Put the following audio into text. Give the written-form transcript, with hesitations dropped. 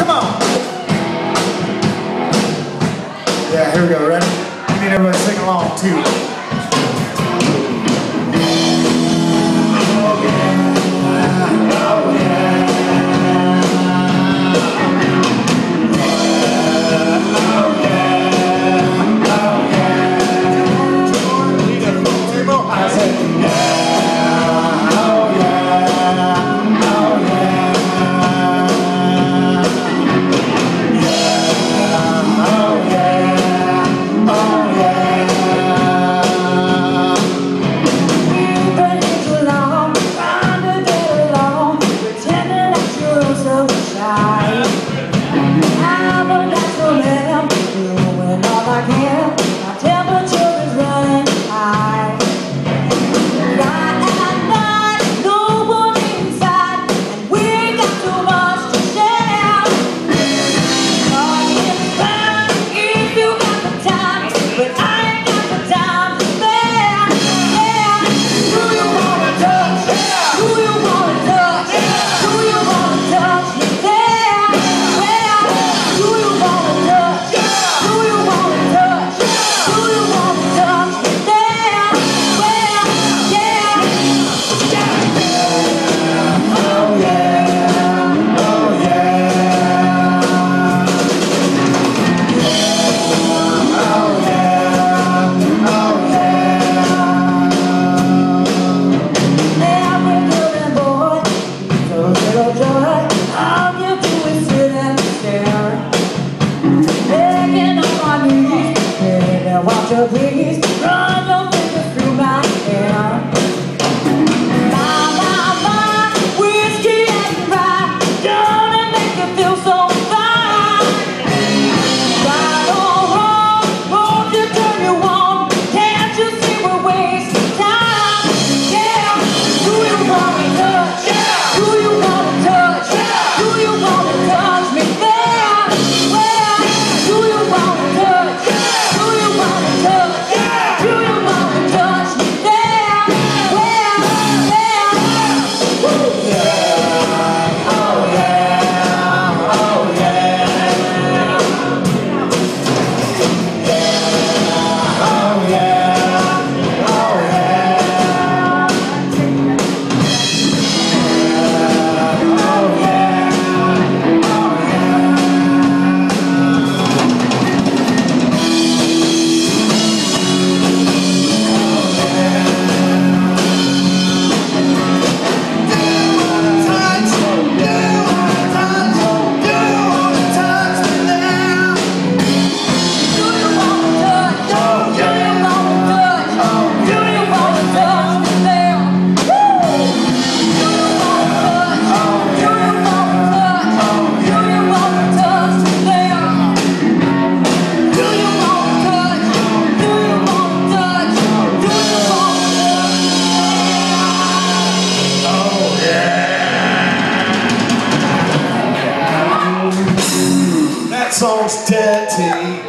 Come on. Yeah, here we go. Ready? You need everybody to sing along too. Please run your fingers through my hair. My, whiskey and rye, gonna make you feel so fine. Right or wrong, won't you turn you on? Can't you see we're wasting time? Yeah, do you wanna touch? Yeah. Do you wanna touch? Yeah. Do you wanna touch me there? Well, do you wanna touch? Yeah. Do you wanna touch? That song's dirty.